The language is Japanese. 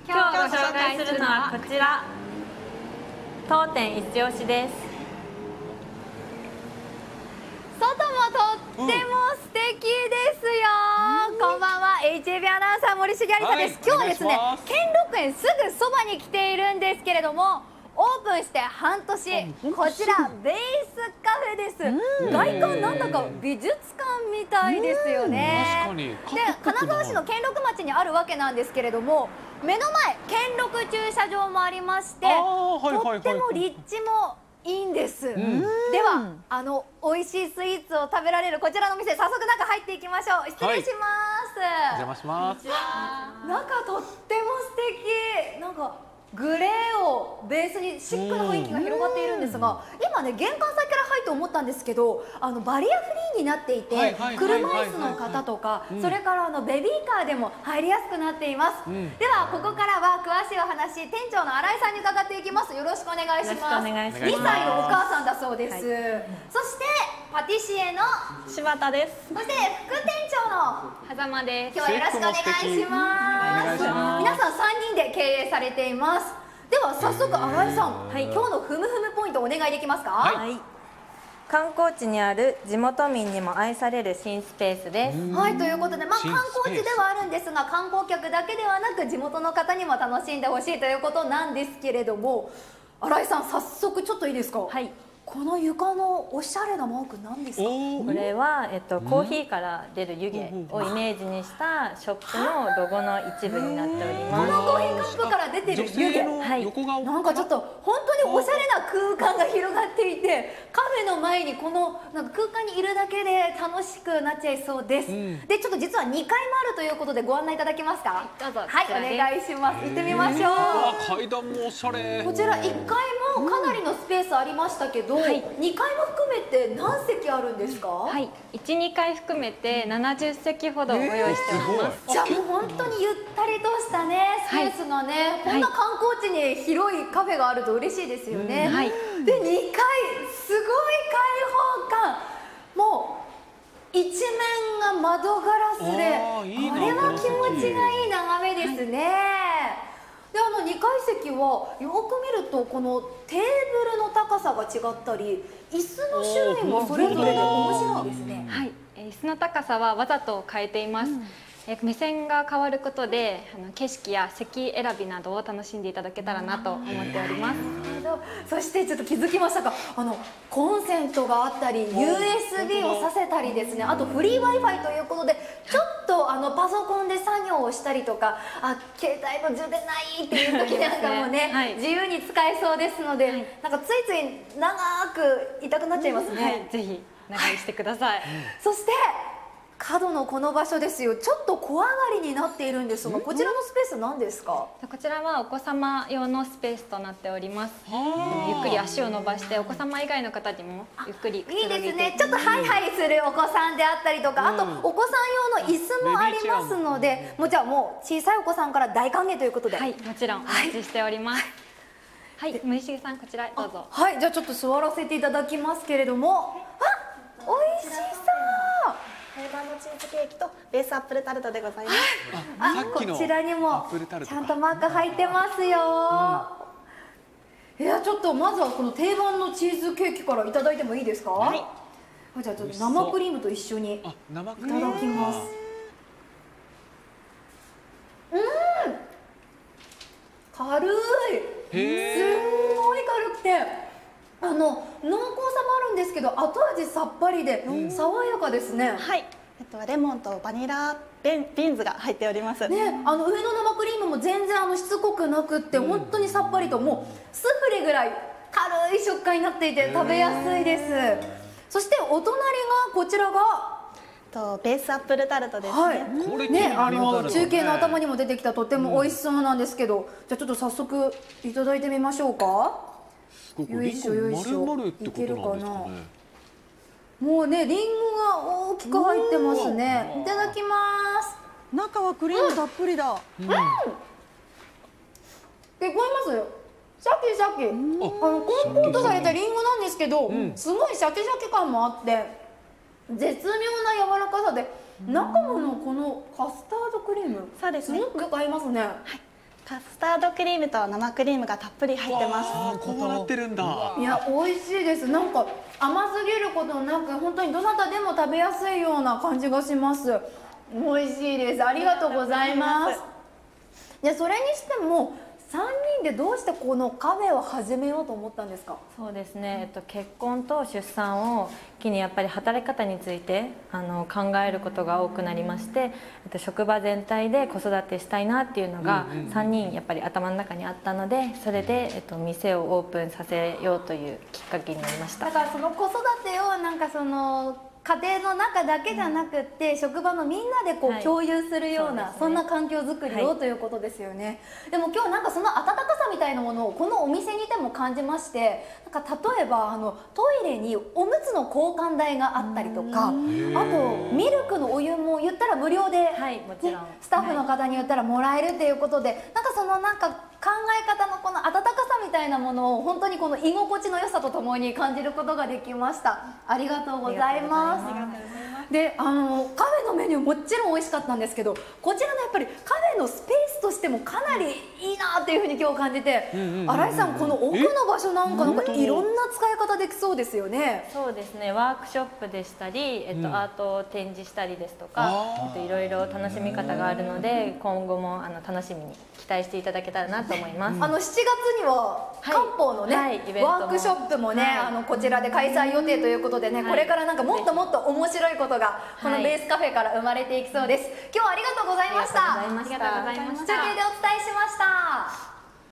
今日ご紹介するのはこちら、当店一押しです。 外もとっても素敵ですよ。こんばんは、HAB アナウンサー森重有沙です。今日はですね、兼六園すぐそばに来ているんですけれども、オープンして半年、こちらベースカフェです。外観なんだか美術館みたいですよね。で、金沢市の兼六町にあるわけなんですけれども、目の前兼六駐車場もありまして、とっても立地もいいんです。では、美味しいスイーツを食べられるこちらのお店、早速中入っていきましょう。失礼します。 お邪魔します。 中とっても素敵。なんかグレーをベースにシックな雰囲気が広がっているんですが、今ね、玄関先から入って思ったんですけど、バリアフリーになっていて、車椅子の方とか、それからベビーカーでも入りやすくなっています。ではここからは詳しいお話、店長の新井さんに伺っていきます。よろしくお願いします。2歳のお母さんだそうです。そしてパティシエの柴田です。 そして副店長の狭間です。 今日はよろしくお願いします。皆さん3人で経営されています。では早速新井さん、今日のふむふむポイントお願いできますか？ はい。観光地にある地元民にも愛される新スペースです。 はい、ということで、観光地ではあるんですが、観光客だけではなく地元の方にも楽しんでほしいということなんですけれども、新井さん早速ちょっといいですか？はい。この床のおしゃれなマーク何ですか？ これは、コーヒーから出る湯気をイメージにしたショップのロゴの一部になっております。 このコーヒーカップから出てる湯気、なんかちょっと本当におしゃれな空間が広がっていて、カフェの前にこのなんか空間にいるだけで楽しくなっちゃいそうです。で、ちょっと実は2階もあるということでご案内いただけますか？どうぞ。はい、お願いします。行ってみましょう。 階段もおしゃれ。 こちら1階もかなりのスペースありましたけど、2階も含めて何席あるんですか？ はい、1、2階含めて70席ほどご用意しております。 じゃあもう本当にゆったりとしたねスペースがね、こんな観光地に広いカフェがあると嬉しいですよね。で、2階すごい開放感、もう一面が窓ガラスで、これは気持ちがいい眺めですね。で、2階席はよく見るとこのテーブルの高さが違ったり、椅子の種類もそれぞれで面白いですね。 はい、椅子の高さはわざと変えています。目線が変わることで景色や席選びなどを楽しんでいただけたらなと思っております。 そしてちょっと気づきましたか、コンセントがあったり USB をさせたりですね、あとフリー Wi-Fi ということで、ちょっとパソコンで作業をしたりとか、携帯の充電ないっていう時なんかもね、自由に使えそうですので、なんかついつい長くいたくなっちゃいますね。 ぜひ長居してください。 そして角のこの場所ですよ、ちょっと小上がりになっているんですが、こちらのスペース何ですか？ こちらはお子様用のスペースとなっております。ゆっくり足を伸ばしてお子様以外の方にもゆっくりくつろげていいですね。ちょっとハイハイするお子さんであったりとか、あとお子さん用の椅子もありますので、もうじゃあもう小さいお子さんから大歓迎ということで。 はい、もちろんお待ちしております。はい、森重さんこちらどうぞ。 はい、じゃあちょっと座らせていただきますけれども、美味しそう。 定番のチーズケーキとベースアップルタルトでございます。 こちらにもちゃんとマーク入ってますよ。いや、ちょっとまずはこの定番のチーズケーキからいただいてもいいですか？はい。じゃあちょっと生クリームと一緒にいただきます。軽い。すんごい軽くて。濃厚さもあるんですけど、後味さっぱりで爽やかですね。 はい、レモンとバニラビーンズが入っておりますね。 上の生クリームも全然しつこくなくって、本当にさっぱりと、もうスフレぐらい軽い食感になっていて食べやすいです。そしてお隣がこちらがベースアップルタルトですね。 ね、中継の頭にも出てきたとっても美味しそうなんですけど、じゃあちょっと早速いただいてみましょうか。よいしょよいしょ、いけるかな。もうね、リンゴが大きく入ってますね。いただきます。 中はクリームたっぷりだ。 聞こえますよ。シャキシャキ。コンポートされたリンゴなんですけど、すごいシャキシャキ感もあって、絶妙な柔らかさで、中のこのカスタードクリーム、すごく合いますね。 カカスタードクリームと生クリームがたっぷり入ってます。 あー、こうなってるんだ。 いや美味しいです。なんか甘すぎることなく本当にどなたでも食べやすいような感じがします。美味しいです。ありがとうございます。でそれにしても3人でどうしてこのカフェを始めようと思ったんですか？ そうですね、結婚と出産を機にやっぱり働き方について考えることが多くなりまして、職場全体で子育てしたいなっていうのが3人やっぱり頭の中にあったので、それで、店をオープンさせようというきっかけになりました。 だからその子育てをなんかその家庭の中だけじゃなくって、職場のみんなでこう共有するような、そんな環境づくりをということですよね。でも今日なんかその温かさみたいなものをこのお店にいても感じまして、なんか例えばトイレにおむつの交換台があったりとか、あとミルクのお湯も言ったら無料で、 もちろんスタッフの方に言ったらもらえるっていうことで、なんかそのなんか考え方のこの温かさみたいなものを本当にこの居心地の良さとともに感じることができました。ありがとうございます。でカフェのメニューもちろん美味しかったんですけど、こちらのやっぱりカフェのスペースとしてもかなりいいなっていうふうに今日感じて、新井さんこの奥の場所なんかいろんな使い方できそうですよね。 そうですね、ワークショップでしたり、アートを展示したりですとか、いろいろ楽しみ方があるので、今後も楽しみに期待していただけたらなと思います。 7月には漢方のね、ワークショップもね、こちらで開催予定ということでね、これからなんかもっともっと面白いことがこのベースカフェから生まれていきそうです。今日はありがとうございました。 ありがとうございました。 中継でお伝えしました。